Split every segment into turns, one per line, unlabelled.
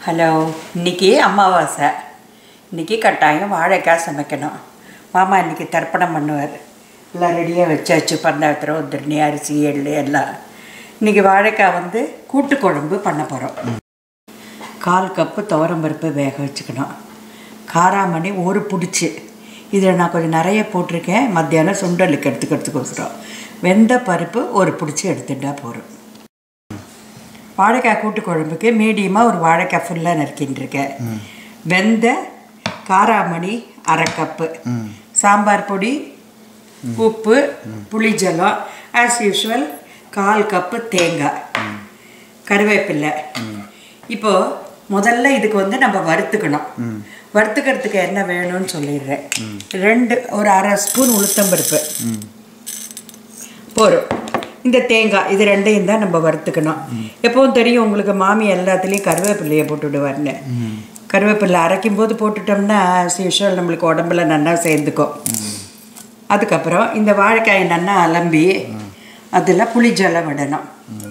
Hello, இன்றைக்கி அமாவாசை. இன்றைக்கி கட்டாயம் வாழைக்காய் சமைக்கணும். மாமா இன்றைக்கி தர்ப்பணம் பண்ணுவார். எல்லாம் ரெடியாக வச்சாச்சு. பந்தாத்திரம், உதிரணி, அரிசி, எள் எல்லாம். இன்றைக்கி வாழைக்காய் கூட்டு குழம்பு பண்ண போகிறோம். 1/4 கப்பு துவரம்பருப்பு வேக வச்சுக்கணும். காராமணி ஒரு பிடிச்சி, இதில் நான் கொஞ்சம் நிறைய போட்டிருக்கேன். மத்தியானம் சுண்டலுக்கு எடுத்துக்கிறதுக்கோசரம். வெந்த பருப்பு ஒரு பிடிச்சி எடுத்துட்டா போகிறோம். வாழைக்காய் கூட்டு குழம்புக்கு மீடியமாக ஒரு வாழைக்காய் ஃபுல்லாக நறுக்கின்றிருக்கேன். வெந்த காராமணி 1/2 கப்பு, சாம்பார் பொடி, உப்பு, புளிஜலம், ஆஸ் யூஷுவல் 1/4 கப்பு தேங்காய், கருவேப்பில்லை. இப்போது முதல்ல இதுக்கு நம்ம வறுத்துக்கணும். வறுத்துக்கிறதுக்கு என்ன வேணும்னு சொல்லிடுறேன். ஒரு 1/2 ஸ்பூன் உளுத்தம்பருப்பு போரும். இந்த தேங்காய் இது ரெண்டையும் தான் நம்ம வறுத்துக்கணும். எப்பவும் தெரியும் உங்களுக்கு, மாமி எல்லாத்துலேயும் கருவேப்பிள்ளையை போட்டுவிடுவார்னு. கருவேப்பில்லை அரைக்கும் போது போட்டுட்டோம்னா யூஷுவல் நம்மளுக்கு உடம்புல நல்லா சேர்ந்துக்கும். அதுக்கப்புறம் இந்த வாழைக்காயை நல்லா அலம்பி அதில் புளிஜலம் விடணும்.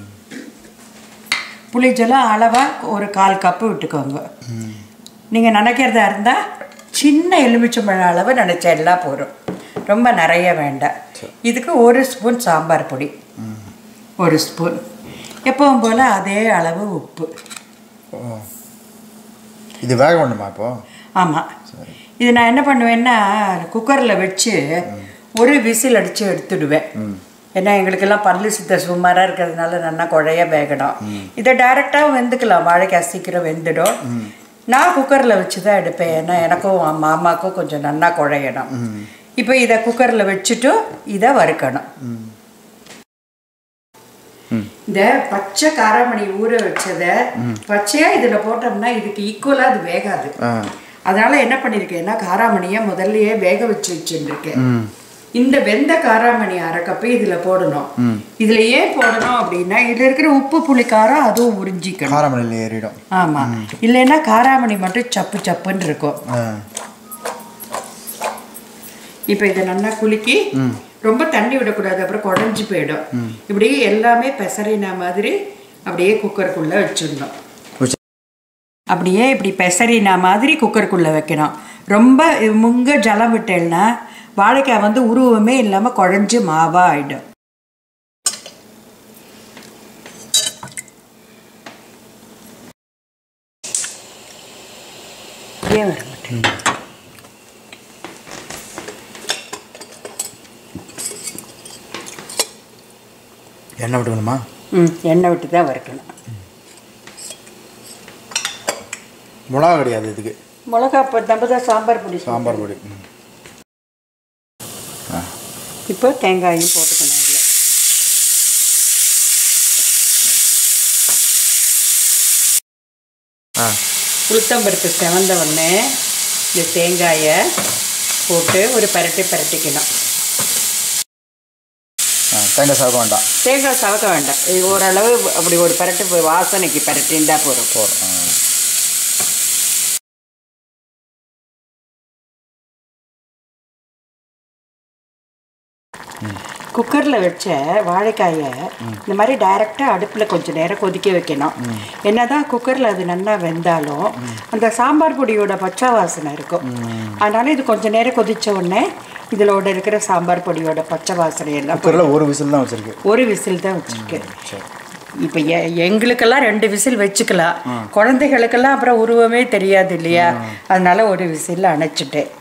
புளிஜலம் அளவாக ஒரு 1/4 கப்பு விட்டுக்கோங்க. நீங்கள் நினைக்கிறதா இருந்தால் சின்ன எலுமிச்சம்பழம் அளவு நினச்சா எல்லாம் போகும். ரொம்ப நிறைய வேண்டாம். இதுக்கு 1 ஸ்பூன் சாம்பார் பொடி, 1 ஸ்பூன், எப்பவும் போல் அதே அளவு உப்பு.
இது வேக வேண்டுமா இப்போ? ஆமாம்.
இது நான் என்ன பண்ணுவேன்னா, குக்கரில் வச்சு ஒரு விசில் அடித்து எடுத்துடுவேன். ஏன்னா எங்களுக்கெல்லாம் பல்லு சித்த சுமாராக இருக்கிறதுனால நல்லா குழைய வேகணும். இதை டைரெக்டாக வெந்துக்கலாம். வாழைக்காய் சீக்கிரம் வெந்துடும். நான் குக்கரில் வச்சு தான் எடுப்பேன். ஏன்னா எனக்கும் மாமாவுக்கும் கொஞ்சம் நல்லா குழையணும். இப்போ இதை குக்கரில் வச்சுட்டு இதை வறுக்கணும். இந்த பச்சை காராமணி ஊற வச்சதை பச்சையாக இதில் போட்டோம்னா இதுக்கு ஈக்குவலாக அது வேகாது. அதனால என்ன பண்ணியிருக்கேன்னா, காராமணியை முதல்லையே வேக வச்சுருக்கேன். இந்த வெந்த காராமணி 1/2 கப்பு இதில் போடணும். இதில் ஏன் போடணும் அப்படின்னா, இதில் இருக்கிற உப்பு புளி காரம் அதுவும் உறிஞ்சிக்கணும்.
காராமணியில் ஏறிடும்.
ஆமாம், இல்லைன்னா காராமணி மட்டும் சப்பு சப்புன்னு இருக்கும். இப்போ இதை நல்லா குலுக்கி, ரொம்ப தண்ணி விடக்கூடாது, அப்புறம் குழஞ்சி போயிடும். இப்படியே எல்லாமே பெசறின மாதிரி அப்படியே குக்கருக்குள்ளே வச்சிடணும். அப்படியே இப்படி பெசறின மாதிரி குக்கருக்குள்ளே வைக்கணும். ரொம்ப முங்க ஜலம் விட்டேன்னா வாழைக்காய் உருவமே இல்லாமல் குழஞ்சி மாவாக ஆகிடும். ஏன் வர மாட்டேன்?
எண்ணெய் விட்டுக்கணுமா?
எண்ணெய் விட்டு தான் வறுக்கணும்.
மிளகா கிடையாது இதுக்கு?
மிளகா இப்போ நம்ம தான் சாம்பார் பொடி.
சாம்பார் பொடி.
இப்போ தேங்காயும் போட்டுக்கணும். இதில் உளுத்தம்பருப்பு செவந்த உடனே இந்த தேங்காயை போட்டு ஒரு பரட்டிக்கணும்.
தேங்காய் சவக்க வேண்டாம்.
தேங்காய் சவக்க வேண்டாம். இது ஓரளவு அப்படி ஒரு பரட்டு வாசனைக்கு பரட்டின்றா போகிறோம். குக்கரில் வச்ச வாழைக்காயை இந்த மாதிரி டைரெக்டாக அடுப்பில் கொஞ்சம் நேரம் கொதிக்க வைக்கணும். என்னதான் குக்கரில் அது நல்லா வெந்தாலும் அந்த சாம்பார் பொடியோட பச்சை வாசனை இருக்கும். அதனால இது கொஞ்சம் நேரம் கொதித்த உடனே இதிலோட இருக்கிற சாம்பார் பொடியோட பச்சை வாசனை எல்லாம்.
ஒரு விசில் தான் வச்சுருக்கு.
ஒரு விசில் தான் வச்சுருக்கேன். இப்போ எங்களுக்கெல்லாம் 2 விசில் வச்சுக்கலாம். குழந்தைகளுக்கெல்லாம் அப்புறம் உருவமே தெரியாது இல்லையா? அதனால ஒரு விசில் அணைச்சிட்டேன்.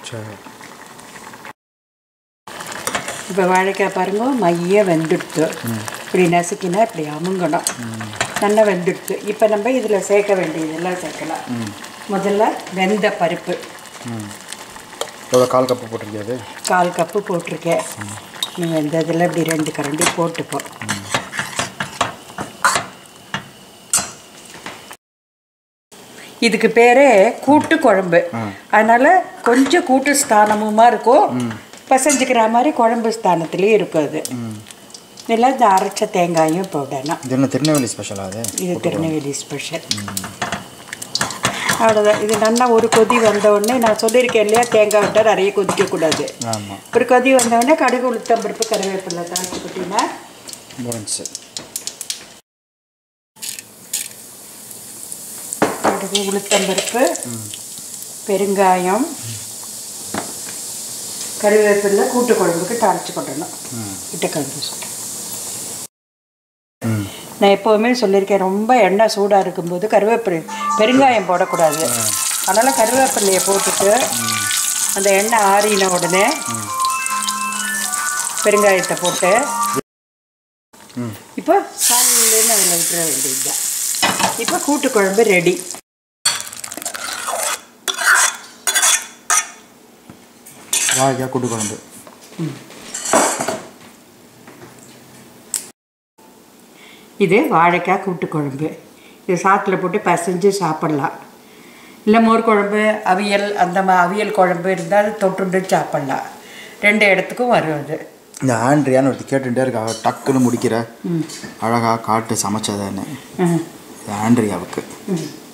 இப்போ வாழைக்காய் பாருங்க, மைய வெந்துடுத்து. இப்படி நசுக்கினா இப்படி அமுங்கணும். நல்லா வெந்துடுத்து. இப்போ நம்ம இதில் சேர்க்க வேண்டியதெல்லாம் சேர்க்கலாம். முதல்ல வெந்த பருப்பு
1/4 கப்பு போட்டிருக்கேன்.
1/4 கப்பு போட்டிருக்கேன். வெந்ததில் இப்படி 2 கரண்டி போட்டுப்போம். இதுக்கு பேரே கூட்டு குழம்பு. அதனால் கொஞ்சம் கூட்டு ஸ்தானமுமா இருக்கும், பசஞ்சிக்கிற மாதிரி குழம்பு ஸ்தானத்துலேயும் இருக்கும். அது இதில் இந்த அரைச்ச தேங்காயும் போடணும்.
இது என்ன திருநெல்வேலி ஸ்பெஷலாக?
இது திருநெல்வேலி ஸ்பெஷல். அவ்வளோதான். இது நல்லா ஒரு கொதி வந்தவுடனே, நான் சொல்லியிருக்கேன் இல்லையா, தேங்காய் விட்டால் நிறைய கொதிக்கக்கூடாது. ஒரு கொதி வந்தவுடனே கடுகு, உளுத்தம்பருப்பு, கருவேப்பிலை தாளிச்சு கொட்டினா முடிஞ்சு. கடுகு உளுத்தம்பருப்பு பெருங்காயம் கருவேப்பிலை கூட்டு குழம்புக்கு தாளித்து கொட்டணும் கிட்டக்கலந்து சொல்கிறேன். நான் எப்போவுமே சொல்லியிருக்கேன், ரொம்ப எண்ணெய் சூடாக இருக்கும்போது பெருங்காயம் போடக்கூடாது. அதனால் கருவேப்பிலையை போட்டுட்டு அந்த எண்ணெய் ஆறின உடனே பெருங்காயத்தை போட்டு இப்போ சாலிலேருந்து அதில் விட்டுற வேண்டியதுதான். இப்போ கூட்டு குழம்பு ரெடி.
வாழைக்காய் கூட்டு குழம்பு.
இது வாழைக்காய் கூட்டு குழம்பு. இது சாத்தில் போட்டு பசைஞ்சு சாப்பிட்லாம். இல்லை மோர் குழம்பு அவியல் அவியல் குழம்பு இருந்தால் தொட்டுண்டு சாப்பிட்லாம். 2 இடத்துக்கும் வரும் அது.
இந்த ஆண்ட்ரியான்னு ஒருத்தர் கேட்டுகிட்டே இருக்கா, டக்குன்னு முடிக்கிற அழகாக காட்டு சமைச்சதான்னு. இது ஆண்ட்ரியாவுக்கு.